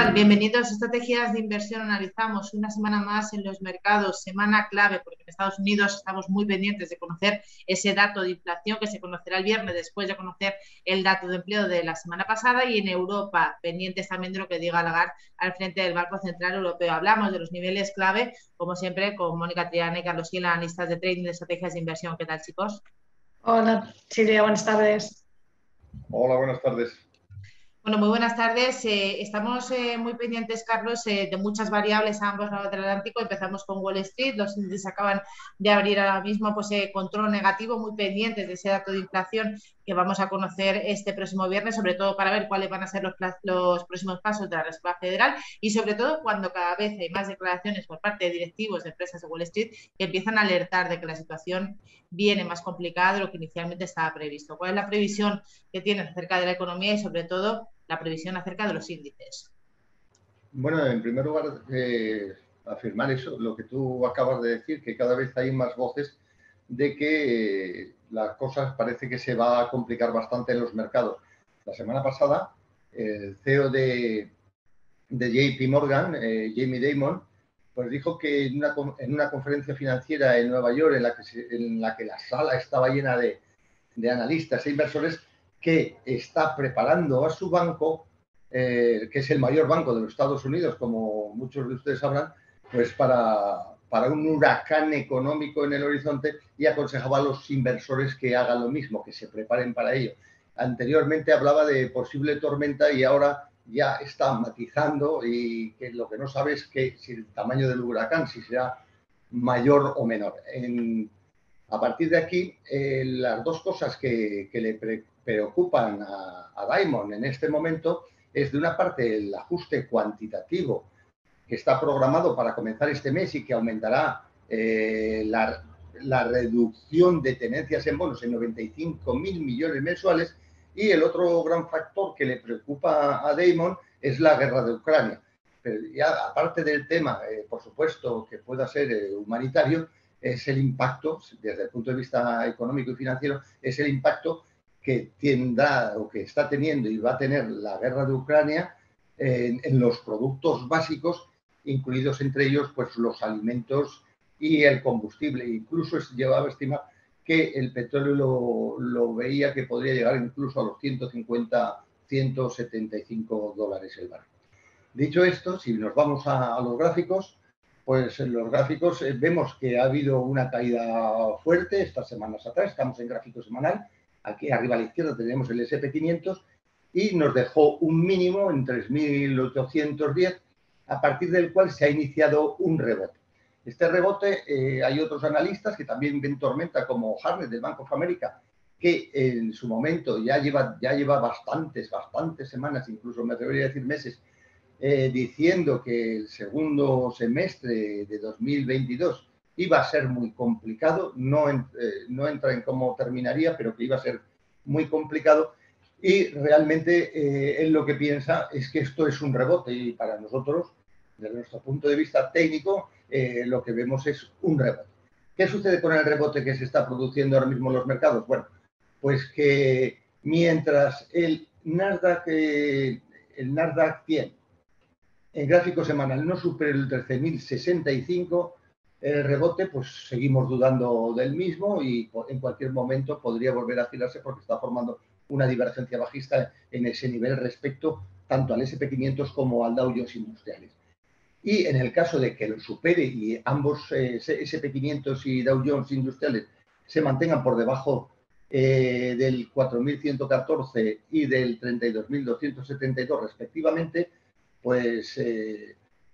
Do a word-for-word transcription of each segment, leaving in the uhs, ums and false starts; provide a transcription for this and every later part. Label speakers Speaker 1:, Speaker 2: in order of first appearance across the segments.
Speaker 1: tal? Bienvenidos a Estrategias de Inversión. Analizamos una semana más en los mercados, semana clave, porque en Estados Unidos estamos muy pendientes de conocer ese dato de inflación que se conocerá el viernes después de conocer el dato de empleo de la semana pasada, y en Europa, pendientes también de lo que diga Lagarde al frente del Banco Central Europeo. Hablamos de los niveles clave, como siempre, con Mónica Triana y Carlos Gil, analistas de trading de estrategias de inversión. ¿Qué tal, chicos?
Speaker 2: Hola, Silvia, buenas tardes.
Speaker 3: Hola, buenas tardes.
Speaker 1: Bueno, muy buenas tardes. Eh, estamos eh, muy pendientes, Carlos, eh, de muchas variables a ambos lados del Atlántico. Empezamos con Wall Street. Los índices acaban de abrir ahora mismo pues, eh, control negativo, muy pendientes de ese dato de inflación que vamos a conocer este próximo viernes, sobre todo para ver cuáles van a ser los, los próximos pasos de la Reserva Federal y sobre todo cuando cada vez hay más declaraciones por parte de directivos de empresas de Wall Street que empiezan a alertar de que la situación viene más complicada de lo que inicialmente estaba previsto. ¿Cuál es la previsión que tienen acerca de la economía y sobre todo la previsión acerca de los índices?
Speaker 3: Bueno, en primer lugar, eh, afirmar eso, lo que tú acabas de decir, que cada vez hay más voces de que eh, las cosas parece que se va a complicar bastante en los mercados. La semana pasada, el C E O de, de J P Morgan, eh, Jamie Dimon, pues dijo que en una, en una conferencia financiera en Nueva York, en la que, se, en la, que la sala estaba llena de, de analistas e inversores, que está preparando a su banco, eh, que es el mayor banco de los Estados Unidos, como muchos de ustedes sabrán, pues para, para un huracán económico en el horizonte, y aconsejaba a los inversores que hagan lo mismo, que se preparen para ello. Anteriormente hablaba de posible tormenta y ahora ya está matizando, y que lo que no sabe es que si el tamaño del huracán, si será mayor o menor. En, A partir de aquí, eh, las dos cosas que, que le pre preocupan a, a Dimon en este momento es, de una parte, el ajuste cuantitativo que está programado para comenzar este mes y que aumentará eh, la, la reducción de tenencias en bonos en noventa y cinco mil millones mensuales. Y el otro gran factor que le preocupa a Dimon es la guerra de Ucrania. Pero ya, aparte del tema, eh, por supuesto, que pueda ser eh, humanitario, es el impacto, desde el punto de vista económico y financiero, es el impacto que tendrá o que está teniendo y va a tener la guerra de Ucrania en, en los productos básicos, incluidos entre ellos pues los alimentos y el combustible. Incluso es llevaba a estimar que el petróleo lo, lo veía que podría llegar incluso a los ciento cincuenta, ciento setenta y cinco dólares el barril. Dicho esto, si nos vamos a, a los gráficos, pues en los gráficos eh, vemos que ha habido una caída fuerte estas semanas atrás. Estamos en gráfico semanal. Aquí arriba a la izquierda tenemos el ese and pe quinientos y nos dejó un mínimo en tres mil ochocientos diez, a partir del cual se ha iniciado un rebote. Este rebote, eh, hay otros analistas que también ven tormenta, como Harnett del Bank of America, que en su momento ya lleva, ya lleva bastantes, bastantes semanas, incluso me atrevería a decir meses, Eh, diciendo que el segundo semestre de dos mil veintidós iba a ser muy complicado. No, en, eh, no entra en cómo terminaría, pero que iba a ser muy complicado, y realmente eh, él lo que piensa es que esto es un rebote, y para nosotros, desde nuestro punto de vista técnico, eh, lo que vemos es un rebote. ¿Qué sucede con el rebote que se está produciendo ahora mismo en los mercados? Bueno, pues que mientras el Nasdaq, eh, el Nasdaq cien en gráfico semanal no supera el trece mil sesenta y cinco, el rebote, pues seguimos dudando del mismo, y en cualquier momento podría volver a girarse porque está formando una divergencia bajista en ese nivel respecto tanto al ese and pe quinientos como al Dow Jones Industriales. Y en el caso de que lo supere y ambos eh, ese and pe quinientos y Dow Jones Industriales se mantengan por debajo eh, del cuatro mil ciento catorce y del treinta y dos mil doscientos setenta y dos respectivamente, pues eh,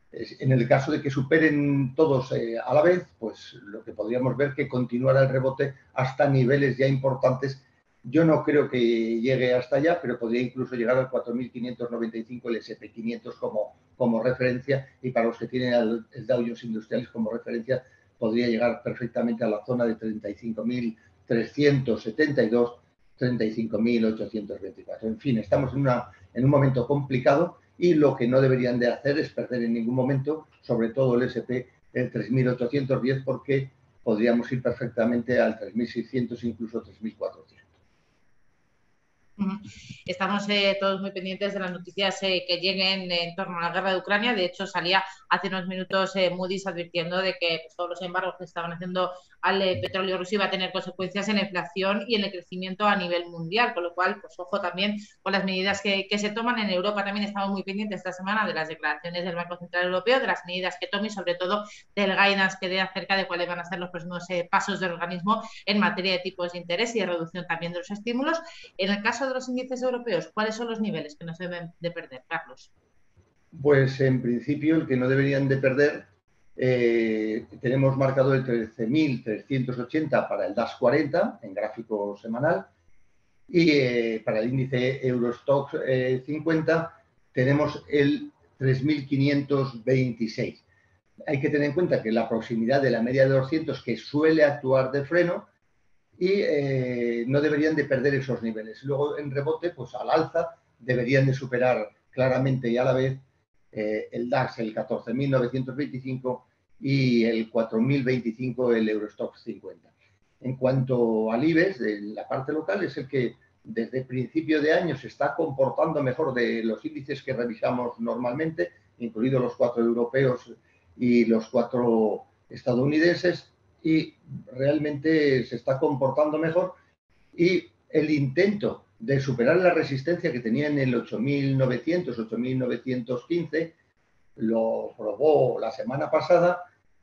Speaker 3: en el caso de que superen todos eh, a la vez, pues lo que podríamos ver que continuará el rebote hasta niveles ya importantes. Yo no creo que llegue hasta allá, pero podría incluso llegar al cuatro mil quinientos noventa y cinco, el ese and pe quinientos como, como referencia, y para los que tienen el, el Dow Jones Industriales como referencia, podría llegar perfectamente a la zona de treinta y cinco mil trescientos setenta y dos, treinta y cinco mil ochocientos veinticuatro. En fin, estamos en, una, en un momento complicado, y lo que no deberían de hacer es perder en ningún momento, sobre todo el ese and pe, el tres mil ochocientos diez, porque podríamos ir perfectamente al tres mil seiscientos, incluso tres mil cuatrocientos.
Speaker 1: Estamos eh, todos muy pendientes de las noticias eh, que lleguen en torno a la guerra de Ucrania. De hecho, salía hace unos minutos eh, Moody's advirtiendo de que pues, todos los embargos que estaban haciendo al eh, petróleo ruso iba a tener consecuencias en la inflación y en el crecimiento a nivel mundial, con lo cual, pues ojo también con las medidas que, que se toman. En Europa también estamos muy pendientes esta semana de las declaraciones del Banco Central Europeo, de las medidas que tome y sobre todo del guidance que dé acerca de cuáles van a ser los próximos eh, pasos del organismo en materia de tipos de interés y de reducción también de los estímulos. En el caso de los índices europeos, ¿cuáles son los niveles que no se deben de perder, Carlos?
Speaker 3: Pues en principio el que no deberían de perder, eh, tenemos marcado el trece mil trescientos ochenta para el DAX cuarenta en gráfico semanal y eh, para el índice Eurostoxx eh, cincuenta tenemos el tres mil quinientos veintiséis. Hay que tener en cuenta que la proximidad de la media de doscientos que suele actuar de freno y eh, no deberían de perder esos niveles. Luego en rebote, pues al alza, deberían de superar claramente y a la vez eh, el DAX, el catorce mil novecientos veinticinco y el cuatro mil veinticinco, el Eurostoxx cincuenta. En cuanto al IBEX, de la parte local, es el que desde principio de año se está comportando mejor de los índices que revisamos normalmente, incluidos los cuatro europeos y los cuatro estadounidenses, y realmente se está comportando mejor y el intento de superar la resistencia que tenía en el ocho mil novecientos, ocho mil novecientos quince lo probó la semana pasada,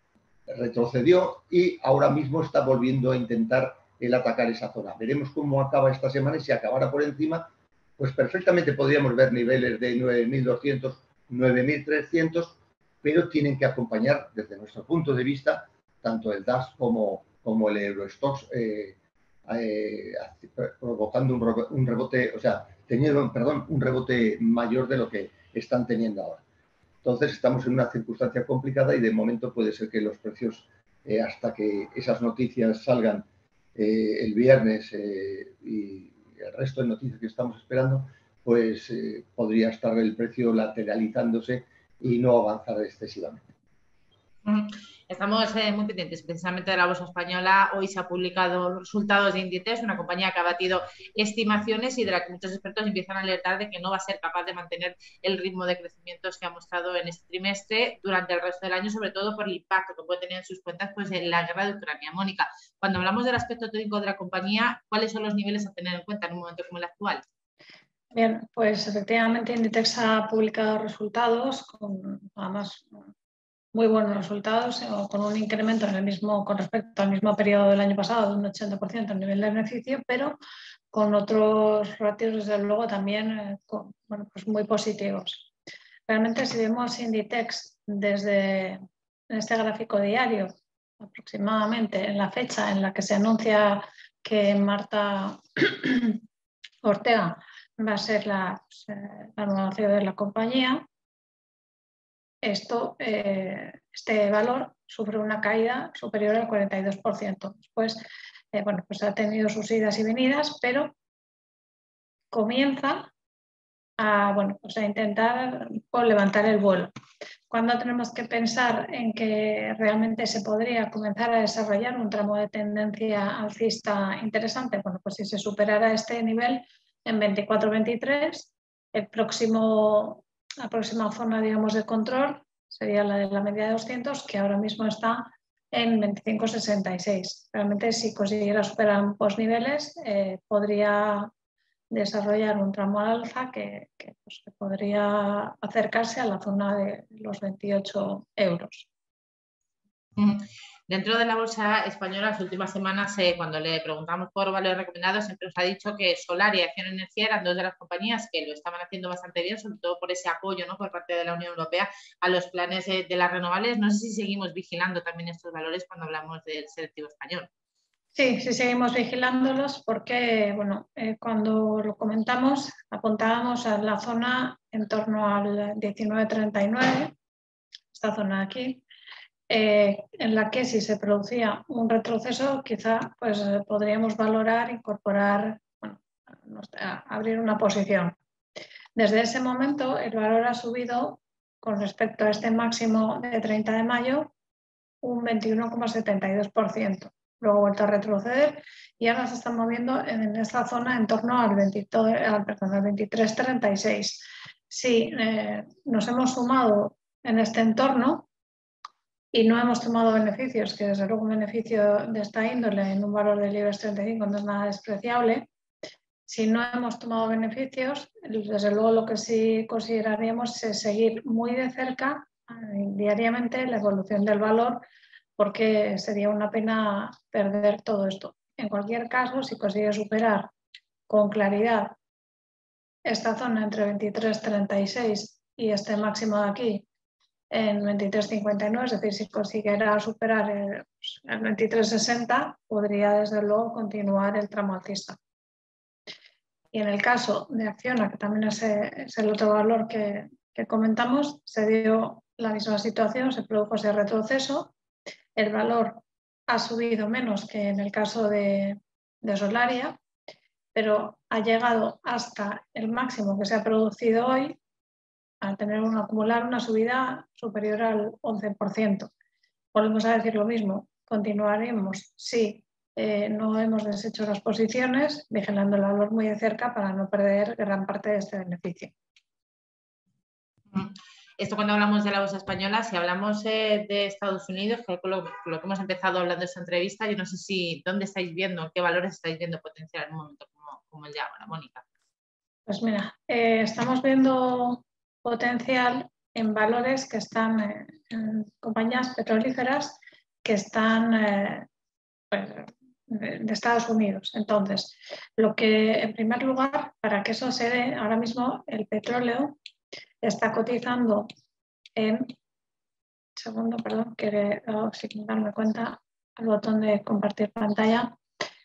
Speaker 3: retrocedió y ahora mismo está volviendo a intentar el atacar esa zona. Veremos cómo acaba esta semana y si acabara por encima, pues perfectamente podríamos ver niveles de nueve mil doscientos, nueve mil trescientos, pero tienen que acompañar desde nuestro punto de vista tanto el DAX como, como el Eurostoxx eh, eh, provocando un, un rebote, o sea, teniendo, perdón, un rebote mayor de lo que están teniendo ahora. Entonces estamos en una circunstancia complicada y de momento puede ser que los precios, eh, hasta que esas noticias salgan eh, el viernes eh, y el resto de noticias que estamos esperando, pues eh, podría estar el precio lateralizándose y no avanzar excesivamente.
Speaker 1: Estamos eh, muy pendientes precisamente de la bolsa española. Hoy se han publicado los resultados de Inditex, una compañía que ha batido estimaciones y de la que muchos expertos empiezan a alertar de que no va a ser capaz de mantener el ritmo de crecimientos que ha mostrado en este trimestre durante el resto del año, sobre todo por el impacto que puede tener en sus cuentas pues, en la guerra de Ucrania. Mónica, cuando hablamos del aspecto técnico de la compañía, ¿cuáles son los niveles a tener en cuenta en un momento como el actual?
Speaker 2: Bien, pues efectivamente Inditex ha publicado resultados con, además, muy buenos resultados, con un incremento en el mismo, con respecto al mismo periodo del año pasado de un ochenta por ciento en nivel de beneficio, pero con otros ratios, desde luego, también eh, con, bueno, pues muy positivos. Realmente, si vemos Inditex desde este gráfico diario, aproximadamente en la fecha en la que se anuncia que Marta Ortega va a ser la, pues, eh, la nueva C E O de la compañía, Esto, eh, este valor sufre una caída superior al cuarenta y dos por ciento. Después, eh, bueno, pues ha tenido sus idas y venidas, pero comienza a, bueno, pues a intentar pues, levantar el vuelo. ¿Cuándo tenemos que pensar en que realmente se podría comenzar a desarrollar un tramo de tendencia alcista interesante? Bueno, pues si se superara este nivel en veinticuatro veintitrés, el próximo, la próxima zona, digamos, de control sería la de la media de doscientos, que ahora mismo está en veinticinco sesenta y seis. Realmente, si consiguiera superar ambos niveles, eh, podría desarrollar un tramo al alza que, que, pues, que podría acercarse a la zona de los veintiocho euros.
Speaker 1: Dentro de la bolsa española, las últimas semanas, eh, cuando le preguntamos por valores recomendados, siempre nos ha dicho que Solar y Acciona Energía eran dos de las compañías que lo estaban haciendo bastante bien, sobre todo por ese apoyo, ¿no?, por parte de la Unión Europea a los planes eh, de las renovables. No sé si seguimos vigilando también estos valores cuando hablamos del selectivo español.
Speaker 2: Sí, sí seguimos vigilándolos porque, bueno, eh, cuando lo comentamos apuntábamos a la zona en torno al diecinueve treinta y nueve, esta zona de aquí, eh, en la que si se producía un retroceso quizá pues eh, podríamos valorar, incorporar, bueno, abrir una posición. Desde ese momento el valor ha subido con respecto a este máximo de treinta de mayo un veintiuno coma setenta y dos por ciento. luego ha vuelto a retroceder y ahora se está moviendo en esta zona en torno al, al veintitrés treinta y seis. Sí, eh, nos hemos sumado en este entorno y no hemos tomado beneficios, que desde luego un beneficio de esta índole en un valor del IBEX treinta y cinco no es nada despreciable. Si no hemos tomado beneficios, desde luego lo que sí consideraríamos es seguir muy de cerca eh, diariamente la evolución del valor, porque sería una pena perder todo esto. En cualquier caso, si consigue superar con claridad esta zona entre veintitrés treinta y seis y este máximo de aquí en veintitrés cincuenta y nueve, es decir, si consiguiera superar el, el veintitrés sesenta, podría desde luego continuar el tramo alcista. Y en el caso de Acciona, que también es, es el otro valor que, que comentamos, se dio la misma situación, se produjo ese retroceso, el valor ha subido menos que en el caso de, de Solaria, pero ha llegado hasta el máximo que se ha producido hoy, al tener un acumular una subida superior al once por ciento. Volvemos a decir lo mismo, continuaremos si eh, no hemos deshecho las posiciones, vigilando el valor muy de cerca para no perder gran parte de este beneficio.
Speaker 1: Esto cuando hablamos de la bolsa española, si hablamos eh, de Estados Unidos, que con lo, con lo que hemos empezado hablando de esta entrevista, yo no sé si dónde estáis viendo, qué valores estáis viendo potencial en un momento como, como el de ahora, Mónica.
Speaker 2: Pues mira, eh, estamos viendo potencial en valores que están eh, en compañías petrolíferas que están eh, pues, de, de Estados Unidos. Entonces, lo que en primer lugar, para que eso se dé, ahora mismo el petróleo está cotizando en, segundo, perdón, que oh, sin darme cuenta al botón de compartir pantalla.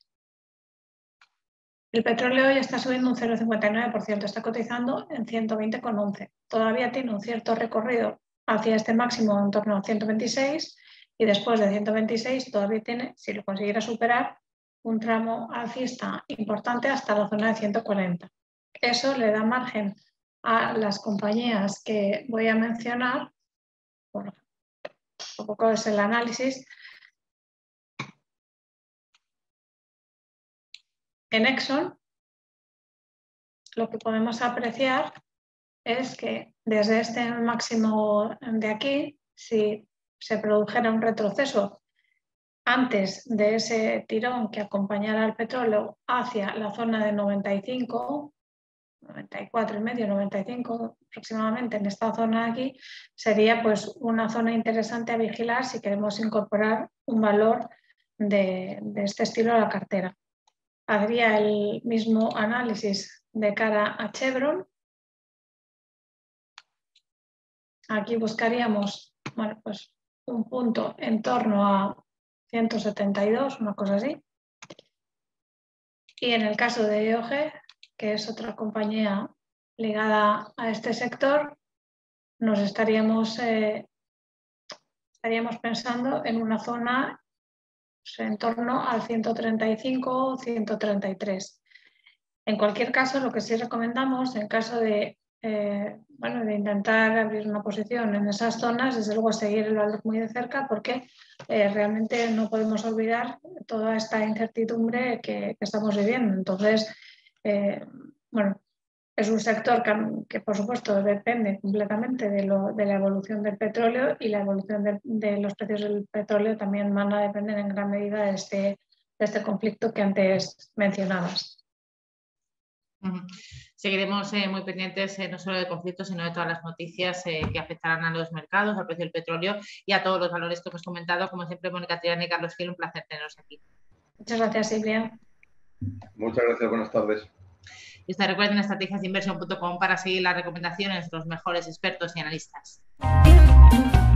Speaker 2: El petróleo hoy está subiendo un cero coma cincuenta y nueve por ciento, está cotizando en ciento veinte coma once. Todavía tiene un cierto recorrido hacia este máximo en torno a ciento veintiséis y después de ciento veintiséis todavía tiene, si lo consiguiera superar, un tramo alcista importante hasta la zona de ciento cuarenta. Eso le da margen a las compañías que voy a mencionar, bueno, un poco es el análisis. En Exxon, lo que podemos apreciar es que desde este máximo de aquí, si se produjera un retroceso antes de ese tirón que acompañara al petróleo hacia la zona de noventa y cinco, noventa y cuatro y medio, noventa y cinco aproximadamente en esta zona de aquí, sería pues una zona interesante a vigilar si queremos incorporar un valor de, de este estilo a la cartera. Haría el mismo análisis de cara a Chevron. Aquí buscaríamos, bueno, pues un punto en torno a ciento setenta y dos, una cosa así. Y en el caso de E O G, que es otra compañía ligada a este sector, nos estaríamos, eh, estaríamos pensando en una zona pues, en torno al ciento treinta y cinco o ciento treinta y tres. En cualquier caso, lo que sí recomendamos, en caso de, eh, bueno, de intentar abrir una posición en esas zonas, desde luego seguir el valor muy de cerca, porque eh, realmente no podemos olvidar toda esta incertidumbre que, que estamos viviendo. Entonces, eh, bueno, es un sector que, que, por supuesto, depende completamente de, lo, de la evolución del petróleo, y la evolución de, de los precios del petróleo también van a depender en gran medida de este, de este conflicto que antes mencionabas.
Speaker 1: Uh-huh. Seguiremos eh, muy pendientes eh, no solo del conflicto, sino de todas las noticias eh, que afectarán a los mercados, al precio del petróleo y a todos los valores que hemos comentado. Como siempre, Mónica Triana y Carlos Gil, un placer teneros aquí.
Speaker 2: Muchas gracias, Silvia.
Speaker 3: Muchas gracias, buenas tardes.
Speaker 1: Y ustedes recuerden estrategias de inversión punto com para seguir las recomendaciones de los mejores expertos y analistas.